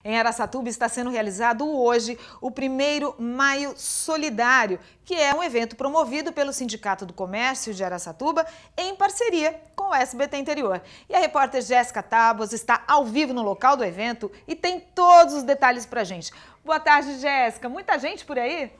Em Araçatuba está sendo realizado hoje o 1º Maio Solidário, que é um evento promovido pelo Sindicato do Comércio de Araçatuba em parceria com o SBT Interior. E a repórter Jéssica Tábuas está ao vivo no local do evento e tem todos os detalhes pra gente. Boa tarde, Jéssica. Muita gente por aí?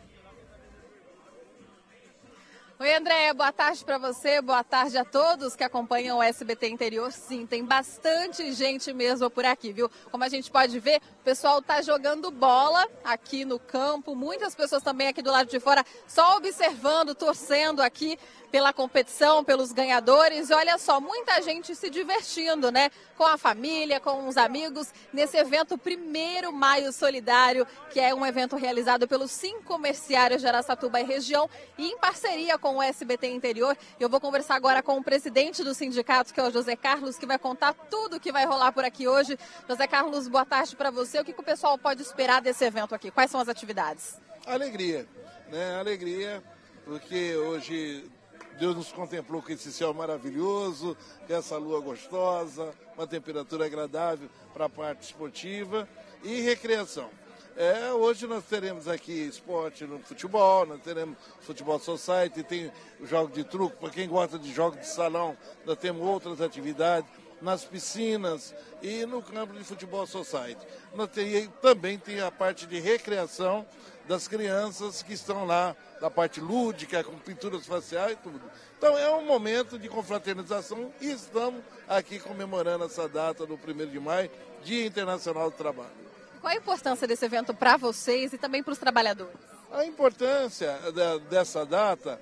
Oi, Andréia, boa tarde para você, boa tarde a todos que acompanham o SBT Interior. Sim, tem bastante gente mesmo por aqui, viu? Como a gente pode ver, o pessoal está jogando bola aqui no campo, muitas pessoas também aqui do lado de fora só observando, torcendo aqui pela competição, pelos ganhadores. E olha só, muita gente se divertindo, né? Com a família, com os amigos, nesse evento 1º Maio Solidário, que é um evento realizado pelos 5 comerciários de Araçatuba e região e em parceria com o SBT Interior. Eu vou conversar agora com o presidente do sindicato, que é o José Carlos, que vai contar tudo que vai rolar por aqui hoje. José Carlos, boa tarde para você. O que o pessoal pode esperar desse evento aqui? Quais são as atividades? Alegria, né? Alegria, porque hoje Deus nos contemplou com esse céu maravilhoso, com essa lua gostosa, uma temperatura agradável para a parte esportiva e recreação. Hoje nós teremos aqui esporte no futebol, nós teremos futebol society, tem jogo de truco, para quem gosta de jogos de salão, nós temos outras atividades nas piscinas e no campo de futebol society. Também tem a parte de recreação das crianças que estão lá, da parte lúdica, com pinturas faciais e tudo. Então é um momento de confraternização e estamos aqui comemorando essa data do 1º de maio, Dia Internacional do Trabalho. Qual a importância desse evento para vocês e também para os trabalhadores? A importância dessa data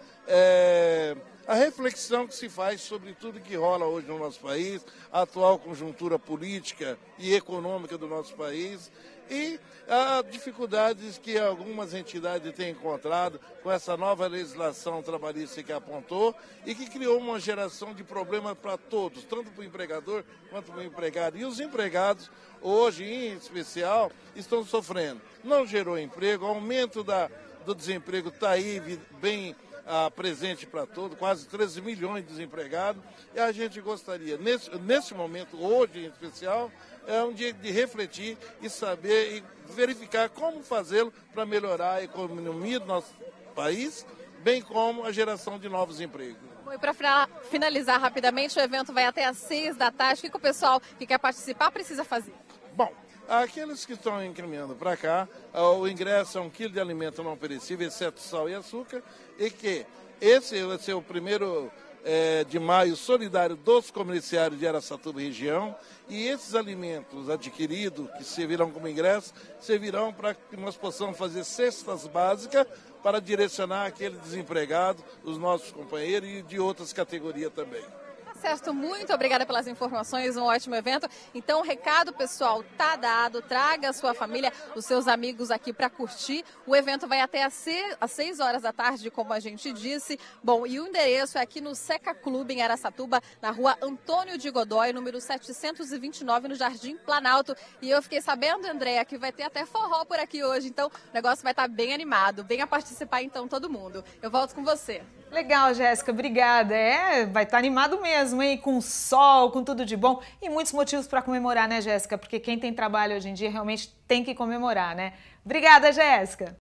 é a reflexão que se faz sobre tudo que rola hoje no nosso país, a atual conjuntura política e econômica do nosso país e as dificuldades que algumas entidades têm encontrado com essa nova legislação trabalhista que apontou e que criou uma geração de problemas para todos, tanto para o empregador quanto para o empregado. E os empregados, hoje em especial, estão sofrendo. Não gerou emprego, o aumento do desemprego está aí bem presente para todos, quase 13 milhões de desempregados, e a gente gostaria, nesse momento, hoje em especial, é um dia de refletir e saber e verificar como fazê-lo para melhorar a economia do nosso país, bem como a geração de novos empregos. E para finalizar rapidamente, o evento vai até às 6 da tarde. O que o pessoal que quer participar precisa fazer? Bom, aqueles que estão encaminhando para cá, o ingresso é 1 quilo de alimento não perecível, exceto sal e açúcar, e que esse vai ser o 1º de maio solidário dos comerciários de Araçatuba e região, e esses alimentos adquiridos, que servirão como ingresso, servirão para que nós possamos fazer cestas básicas para direcionar aquele desempregado, os nossos companheiros e de outras categorias também. Certo, muito obrigada pelas informações, um ótimo evento. Então, o recado, pessoal, tá dado. Traga a sua família, os seus amigos aqui para curtir. O evento vai até às 6 horas da tarde, como a gente disse. Bom, e o endereço é aqui no Seca Clube, em Araçatuba, na rua Antônio de Godói, número 729, no Jardim Planalto. E eu fiquei sabendo, Andréia, que vai ter até forró por aqui hoje. Então, o negócio vai estar bem animado. Venha participar, então, todo mundo. Eu volto com você. Legal, Jéssica, obrigada. Vai estar animado mesmo, hein? Com sol, com tudo de bom e muitos motivos para comemorar, né, Jéssica? Porque quem tem trabalho hoje em dia realmente tem que comemorar, né? Obrigada, Jéssica.